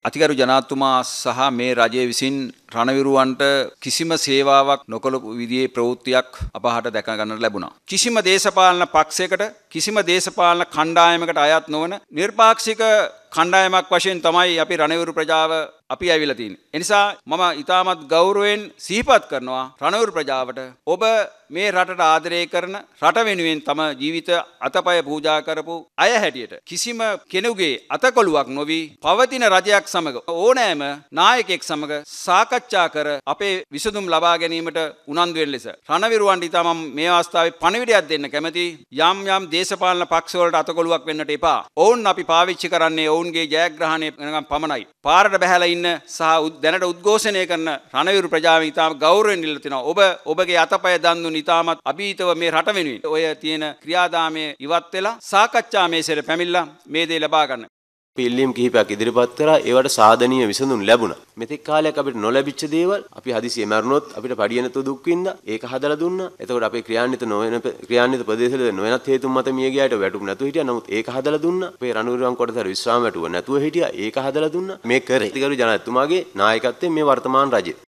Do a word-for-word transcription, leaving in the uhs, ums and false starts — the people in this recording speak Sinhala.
අතිගරු ජනාධිපතිතුමා සහ මේ රජය විසින් රණවිරුවන්ට කිසිම සේවාවක් නොකළ විදිහේ ප්‍රවෘත්තියක් අපහාට දැක ගන්නට ලැබුණා. කිසිම දේශපාලන පක්ෂයකට කිසිම දේශපාලන කණ්ඩායමකට අයත් නොවන නිර්පාක්ෂික කණ්ඩායමක් වශයෙන් තමයි අපි රණවිරු ප්‍රජාව අපි ඇවිල්ලා තියෙන්නේ. ඒ නිසා මම ඊටමත් ගෞරවයෙන් සිහිපත් කරනවා රණවිරු ප්‍රජාවට ඔබ මේ රටට ආදරය කරන රට වෙනුවෙන් තම ජීවිත අතපය පූජා කරපු අය හැටියට කිසිම කෙනෙකුගේ අතකොළුවක් නොවි පවතින රජයක් සමග ඕනෑම නායකයෙක් සමග සාකච්ඡා කර අපේ විසඳුම් ලබා ගැනීමට උනන්දු වෙන ලෙස රණවිරුවන්ට ඊටම මේ අවස්ථාවේ පණිවිඩයක් දෙන්න කැමැති යම් යම් දේශපාලන පක්ෂ වලට අතකොළුවක් වෙන්නට එපා. ඔවුන් අපි පාවිච්චි කරන්නේ ඔවුන්ගේ ජයග්‍රහණය වෙනකම් පමණයි. පාරට බහැලා ඉන්න සහ දැනට උද්ඝෝෂණය කරන රණවිරු ප්‍රජාව ඊටම ගෞරවයෙන් ඉල්ල තිනවා. ඔබ ඔබගේ අතපය දන් දුන් ඊටමත් අභීතව මේ රට වෙනුවෙන් ඔය තියෙන ක්‍රියාදාමයේ ඉවත් වෙලා සාකච්ඡා මේසෙට පැමිණලා මේ දේ ලබා ගන්න. පිල්ලීම් කිහිපයක් ඉදිරිපත් කරා ඒවට සාධනීය විසඳුම් ලැබුණා. මෙතෙක් කාලයක් අපිට නොලැබිච්ච දේවල් අපි හදිසියෙ මරුණොත් අපිට පඩිය නැතුව දුක් විඳා ඒක හදලා දුන්නා. එතකොට අපේ ක්‍රියාන්විත නොවන ක්‍රියාන්විත ප්‍රදේශවල නොවනත් හේතුන් මත මිය ගියාට වැටුප් නැතුව හිටියා. නමුත් ඒක හදලා දුන්නා. අපේ රණවිරුවන් කොටතර විශ්‍රාම වැටුව නැතුව හිටියා. ඒක හදලා දුන්නා. මේ කරේ. ඉතිගරු ජනාධිපතිතුමාගේ නායකත්වයෙන් මේ වර්තමාන රජය